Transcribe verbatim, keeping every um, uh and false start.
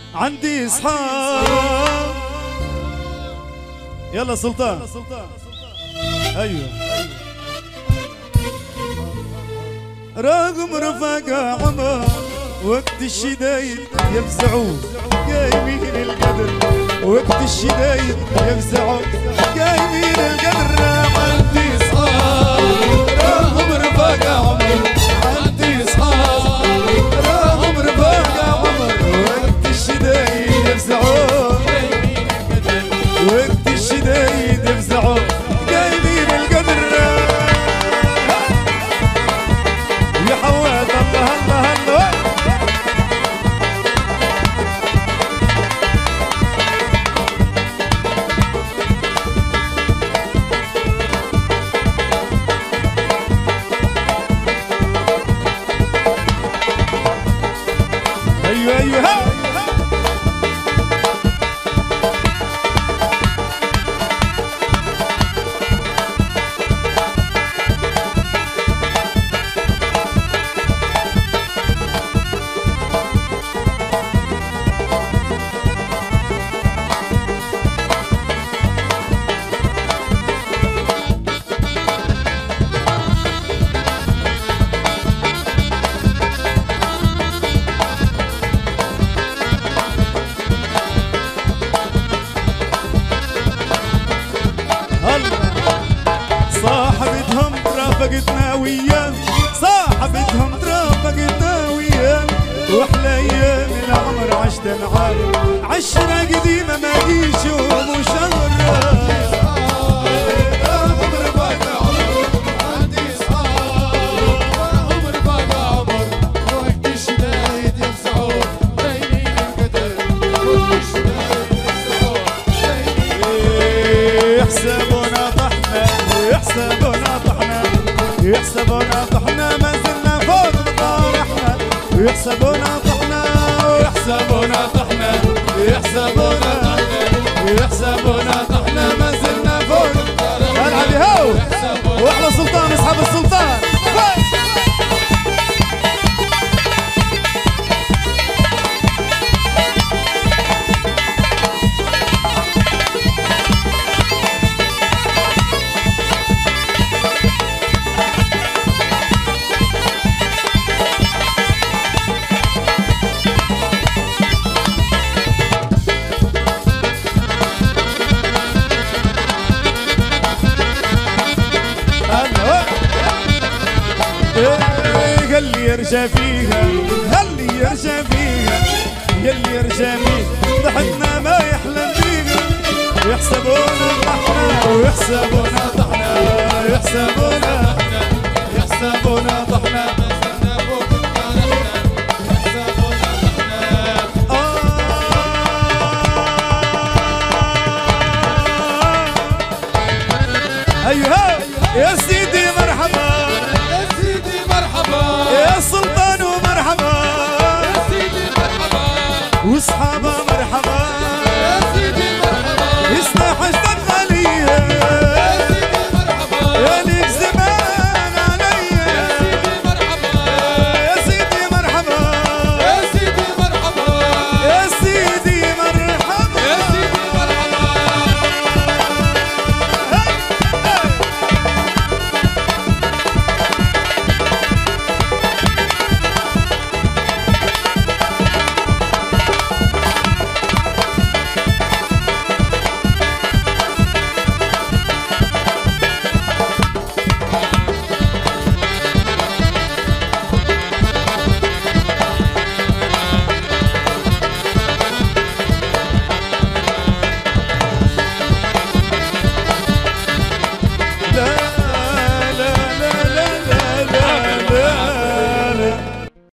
عندي صحاب. يلا سلطان. ايوه رغم رفاقة عمر وقت الشدايد يفزعوا قايمين القدر، وقت الشدايد يفزعوا قايمين القدر. عندي صحاب رغم رفاقة عمر، عندي صحاب رغم رفاقة عمر وقت الشدايد يفزعوا قايمين القدر، وقت الشدايد يفزعوا قايمين القدر. يا حواد الله الله الله. ايوه ايوه ها. صاحبتهم رافقتنا وياه، صاحبتهم رافقتنا وياه، واحلى ايام العمر عشتها معاه، عشرة قديمة ما يشوف وشهر. يحسبونا طحنا يحسبونا طحنا يحسبونا طحنا ما زلنا فوق مطارحنا، يحسبونا طحنا يحسبونا طحنا يحسبونا يحسبونا طحنا ما زلنا فوق مطارحنا. العبي هو واحلى سلطان اصحاب السلطان. يلي يرجى فيها هلي يرجى فيها يلي يرجى فيها ضحكنا ما يحلم فيها. يحسبونا طحنا ويحسبونا طحنا يحسبونا يحسبونا طحنا يحسبونا طحنا. ايوه يا سيدي مرحبا يا سلطان ومرحبا، يا سيدي مرحبا واصحابه مرحبا.